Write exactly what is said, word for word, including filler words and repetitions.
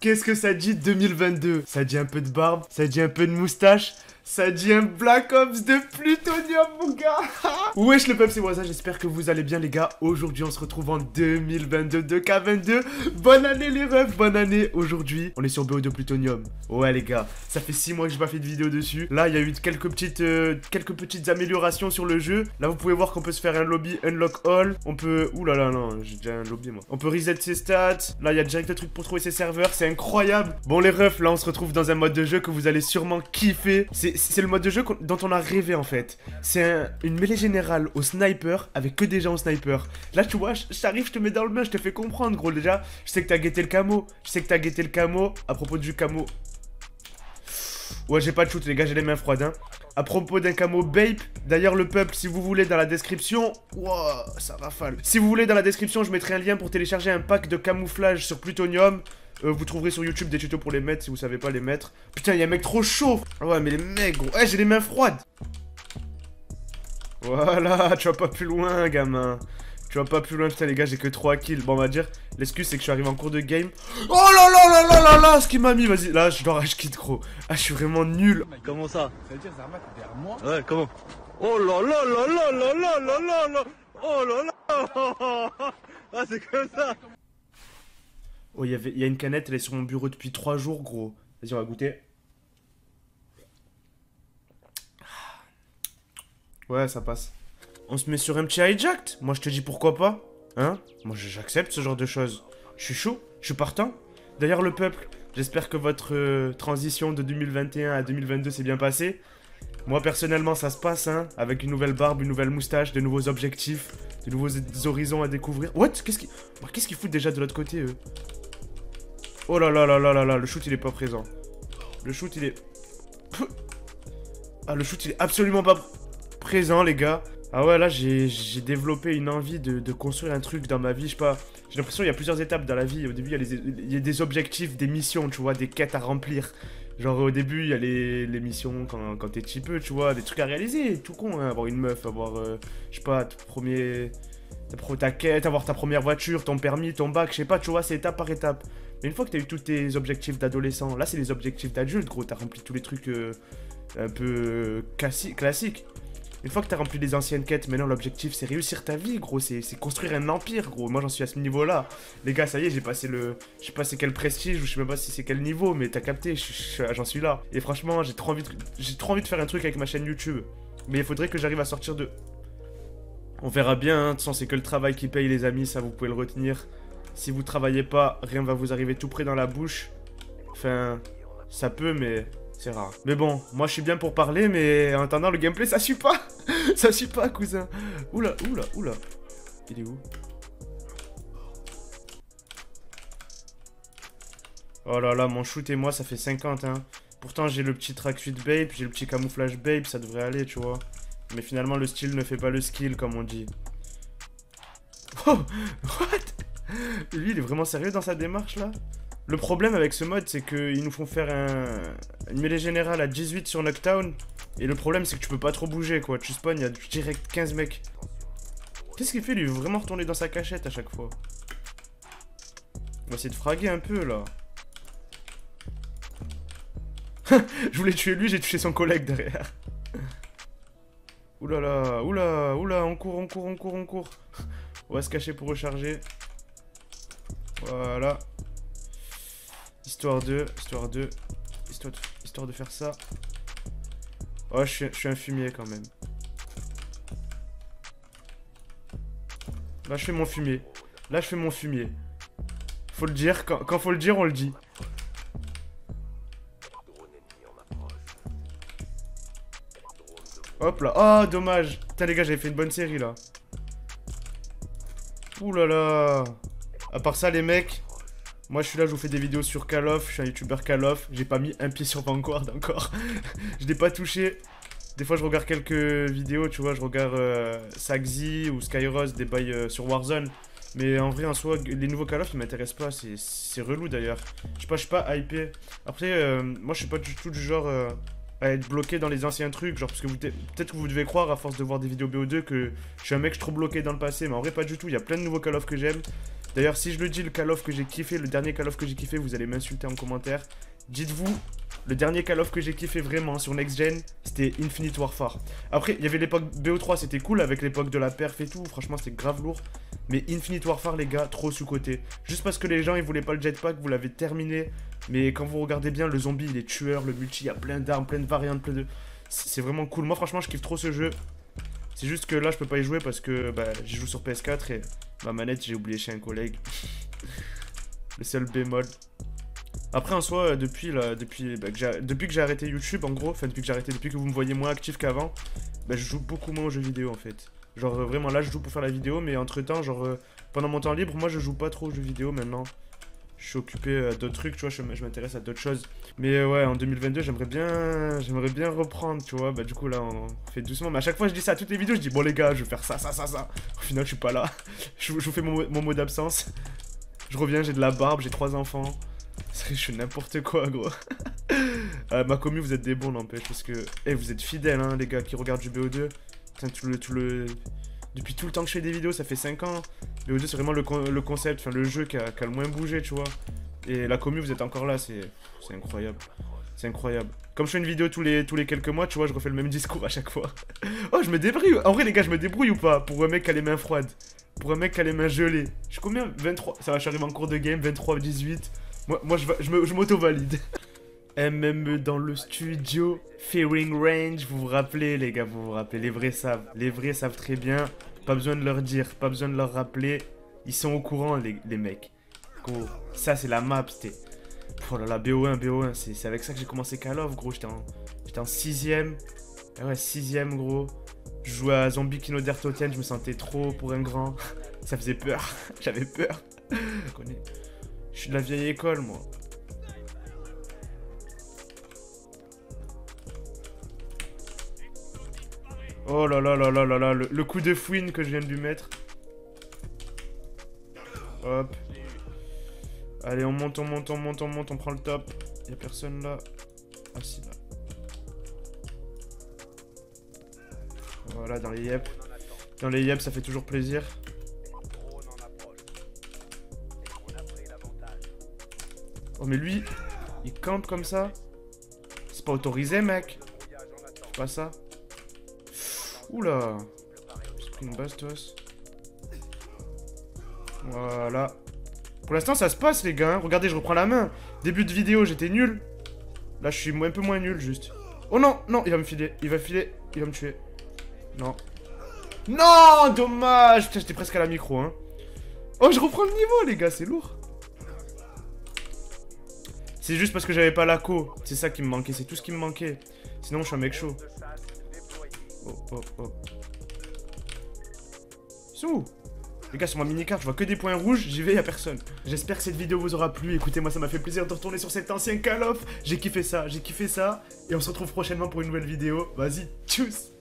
Qu'est-ce que ça dit deux mille vingt-deux? Ça dit un peu de barbe, ça dit un peu de moustache, ça dit un Black Ops de plutonium, mon gars. Wesh le peuple, c'est Waza, j'espère que vous allez bien les gars. Aujourd'hui on se retrouve en deux mille vingt-deux, deux K vingt-deux. Bonne année les refs, bonne année. Aujourd'hui on est sur B O deux plutonium. Ouais les gars, ça fait six mois que j'ai pas fait de vidéo dessus. Là il y a eu quelques petites, euh, quelques petites améliorations sur le jeu. Là vous pouvez voir qu'on peut se faire un lobby unlock all. On peut... Ouh là là non, j'ai déjà un lobby moi. On peut reset ses stats. Là il y a direct le truc pour trouver ses serveurs, c'est incroyable. Bon les refs, là on se retrouve dans un mode de jeu que vous allez sûrement kiffer. C'est le mode de jeu dont on a rêvé en fait. C'est un, une mêlée générale au sniper avec que des gens au sniper. Là tu vois, j'arrive, je te mets dans le bain, je te fais comprendre gros. Déjà, je sais que t'as guetté le camo. Je sais que t'as guetté le camo. À propos du camo. Ouais, j'ai pas de shoot les gars, j'ai les mains froides hein. À propos d'un camo Bape, d'ailleurs le peuple, si vous voulez dans la description, wow, ça rafale. Si vous voulez dans la description, je mettrai un lien pour télécharger un pack de camouflage sur plutonium. Euh, vous trouverez sur YouTube des tutos pour les mettre si vous savez pas les mettre. Putain, il y a un mec trop chaud. Ouais, mais les mecs, gros. Ouais, j'ai les mains froides. Voilà, tu vas pas plus loin, gamin. Tu vas pas plus loin, putain, les gars, j'ai que trois kills. Bon, on va dire, l'excuse, c'est que je suis arrivé en cours de game. Oh là là là là là là, ce qu'il m'a mis, vas-y. Là, je dois rage quitte, gros. Ah, je suis vraiment nul. Comment ça? Ça veut dire Zarma t'es derrière moi? Ouais, comment? Oh là là là là là là là là là. Oh là là. Ah, c'est comme ça. Oh, il y avait, il y a une canette, elle est sur mon bureau depuis trois jours, gros. Vas-y, on va goûter. Ouais, ça passe. On se met sur un petit hijacked. Moi, je te dis pourquoi pas. Hein? Moi, j'accepte ce genre de choses. Je suis chaud, je suis partant. D'ailleurs, le peuple, j'espère que votre euh, transition de deux mille vingt et un à deux mille vingt-deux s'est bien passée. Moi, personnellement, ça se passe, hein. Avec une nouvelle barbe, une nouvelle moustache, de nouveaux objectifs, de nouveaux horizons à découvrir. What? Qu'est-ce qu'ils Qu'est-ce qu'ils foutent déjà de l'autre côté, eux? Oh là là là là là là, le shoot il est pas présent. Le shoot il est... Ah le shoot il est absolument pas présent les gars. Ah ouais là j'ai développé une envie de, de construire un truc dans ma vie, je sais pas. J'ai l'impression qu'il y a plusieurs étapes dans la vie. Au début il y, a les, il y a des objectifs, des missions, tu vois, des quêtes à remplir. Genre au début il y a les, les missions quand, quand t'es petit peu, tu vois, des trucs à réaliser, tout con, hein, avoir une meuf, avoir, euh, je sais pas, ton premier... ta quête, avoir ta première voiture, ton permis, ton bac, je sais pas, tu vois, c'est étape par étape. Mais une fois que t'as eu tous tes objectifs d'adolescent, là c'est les objectifs d'adulte, gros, t'as rempli tous les trucs euh, un peu euh, classiques. Une fois que t'as rempli les anciennes quêtes, maintenant l'objectif c'est réussir ta vie, gros, c'est construire un empire, gros. Moi j'en suis à ce niveau-là. Les gars, ça y est, j'ai passé le... Je sais pas c'est quel prestige, ou je sais même pas si c'est quel niveau, mais t'as capté, j'en suis là. Et franchement, j'ai trop envie de... j'ai trop envie de faire un truc avec ma chaîne YouTube. Mais il faudrait que j'arrive à sortir de... On verra bien, hein. De toute façon c'est que le travail qui paye les amis, ça vous pouvez le retenir. Si vous travaillez pas, rien va vous arriver tout près dans la bouche. Enfin, ça peut, mais c'est rare. Mais bon, moi je suis bien pour parler, mais en attendant le gameplay ça suit pas. Ça suit pas, cousin. Oula, oula, oula. Il est où? Oh là là, mon shoot et moi ça fait cinquante, hein. Pourtant j'ai le petit tracksuit Bape, j'ai le petit camouflage Bape, ça devrait aller, tu vois. Mais finalement le style ne fait pas le skill, comme on dit. Oh, what? Lui, il est vraiment sérieux dans sa démarche, là? Le problème avec ce mode, c'est qu'ils nous font faire un... une mêlée générale à dix-huit sur Knockdown. Et le problème, c'est que tu peux pas trop bouger, quoi. Tu spawn, il y a direct quinze mecs. Qu'est-ce qu'il fait, lui? Il veut vraiment retourner dans sa cachette à chaque fois. On va essayer de fraguer un peu, là. Je voulais tuer lui, j'ai tué son collègue derrière. Oulala, là là, oula, oula, on court, on court, on court, on court. On va se cacher pour recharger. Voilà. Histoire de, histoire de, histoire de, histoire de faire ça. Oh, je suis, je suis un fumier quand même. Là, je fais mon fumier. Là, je fais mon fumier. Faut le dire, quand, quand faut le dire, on le dit. Hop là. Oh, dommage. Putain, les gars, j'avais fait une bonne série là. Ouh là là. À part ça, les mecs, moi je suis là, je vous fais des vidéos sur Call of. Je suis un youtubeur Call of. J'ai pas mis un pied sur Vanguard encore. Je l'ai pas touché. Des fois, je regarde quelques vidéos, tu vois. Je regarde euh, Saxy ou Skyros, des bails euh, sur Warzone. Mais en vrai, en soi, les nouveaux Call of, ils m'intéressent pas. C'est relou d'ailleurs. Je sais pas, je suis pas hypé. Après, euh, moi je suis pas du tout du genre euh, à être bloqué dans les anciens trucs. Genre, parce que peut-être que vous devez croire, à force de voir des vidéos B O deux, que je suis un mec trop bloqué dans le passé. Mais en vrai, pas du tout. Il y a plein de nouveaux Call of que j'aime. D'ailleurs, si je le dis, le Call of que j'ai kiffé, le dernier Call of que j'ai kiffé, vous allez m'insulter en commentaire. Dites-vous, le dernier Call of que j'ai kiffé vraiment sur Next Gen, c'était Infinite Warfare. Après, il y avait l'époque B O trois, c'était cool avec l'époque de la perf et tout. Franchement, c'était grave lourd. Mais Infinite Warfare, les gars, trop sous-côté. Juste parce que les gens, ils voulaient pas le jetpack, vous l'avez terminé. Mais quand vous regardez bien, le zombie, il est tueur, le multi, il y a plein d'armes, plein de variantes, plein de... C'est vraiment cool. Moi, franchement, je kiffe trop ce jeu. C'est juste que là, je peux pas y jouer parce que bah, j'y joue sur P S quatre et ma manette, j'ai oublié chez un collègue. Le seul bémol. Après, en soi, depuis, là, depuis, bah, que j'ai, depuis que j'ai arrêté YouTube, en gros, enfin, depuis que j'ai arrêté, depuis que vous me voyez moins actif qu'avant, bah, je joue beaucoup moins aux jeux vidéo, en fait. Genre, euh, vraiment, là, je joue pour faire la vidéo, mais entre-temps, genre, euh, pendant mon temps libre, moi, je joue pas trop aux jeux vidéo, maintenant. Je suis occupé à d'autres trucs, tu vois, je, je m'intéresse à d'autres choses. Mais euh, ouais, en deux mille vingt-deux, j'aimerais bien j'aimerais bien reprendre, tu vois. Bah du coup, là, on fait doucement. Mais à chaque fois, je dis ça à toutes les vidéos, je dis, bon les gars, je vais faire ça, ça, ça, ça. Au final, je suis pas là. je, je vous fais mon, mon mot d'absence. Je reviens, j'ai de la barbe, j'ai trois enfants. Je fais n'importe quoi, gros. euh, ma commu, vous êtes des bons, n'empêche. Parce que, eh, hey, vous êtes fidèles, hein, les gars qui regardent du B O deux. Putain, tout le, tout le... Depuis tout le temps que je fais des vidéos, ça fait cinq ans. B O deux, c'est vraiment le, con le concept, enfin le jeu qui a, qui a le moins bougé, tu vois. Et la commu, vous êtes encore là, c'est incroyable. C'est incroyable. Comme je fais une vidéo tous les, tous les quelques mois, tu vois, je refais le même discours à chaque fois. Oh, je me débrouille. En vrai, les gars, je me débrouille ou pas? Pour un mec qui a les mains froides. Pour un mec qui a les mains gelées. Je suis combien? vingt-trois. Ça va, j'arrive en cours de game, vingt-trois, dix-huit. Moi, moi je m'auto-valide. M M E dans le studio. Fearing Range, vous vous rappelez, les gars, vous vous rappelez. Les vrais savent. Les vrais savent très bien. Pas besoin de leur dire, pas besoin de leur rappeler. Ils sont au courant, les, les mecs. Gros, ça c'est la map, c'était... Oh là là, B O un, B O un, c'est avec ça que j'ai commencé Call of, gros. J'étais en... j'étais en sixième. Ah ouais, sixième, gros. Je jouais à Zombie Kino der Toten, je me sentais trop pour un grand. Ça faisait peur, j'avais peur. Je suis de la vieille école, moi. Oh là là là là là là, le, le coup de fouine que je viens de lui mettre. Hop. Allez, on monte, on monte, on monte, on monte, on prend le top. Y'a personne là. Ah si, là. Voilà, dans les yep. Dans les yep, ça fait toujours plaisir. Oh mais lui, il campe comme ça. C'est pas autorisé, mec. C'est pas ça. Oula. J'ai pris une bastos. Voilà. Pour l'instant, ça se passe, les gars. Hein. Regardez, je reprends la main. Début de vidéo, j'étais nul. Là, je suis un peu moins nul, juste. Oh non, non, il va me filer. Il va filer. Il va me tuer. Non. Non, dommage. Putain, j'étais presque à la micro, hein. Oh, je reprends le niveau, les gars. C'est lourd. C'est juste parce que j'avais pas la co. C'est ça qui me manquait. C'est tout ce qui me manquait. Sinon, je suis un mec chaud. Oh, oh, oh. Ils sont où? Les gars, sur ma mini-carte, je vois que des points rouges, j'y vais, y'a personne. J'espère que cette vidéo vous aura plu. Écoutez, moi, ça m'a fait plaisir de retourner sur cet ancien Call of. J'ai kiffé ça, j'ai kiffé ça. Et on se retrouve prochainement pour une nouvelle vidéo. Vas-y, tchuss!